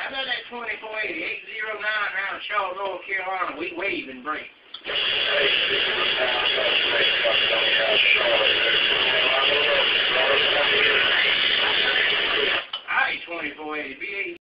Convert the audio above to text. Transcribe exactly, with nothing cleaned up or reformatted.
How about that twenty-four eighty, eight zero nine around Shaw, North Carolina, we wave and break. eight zero nine,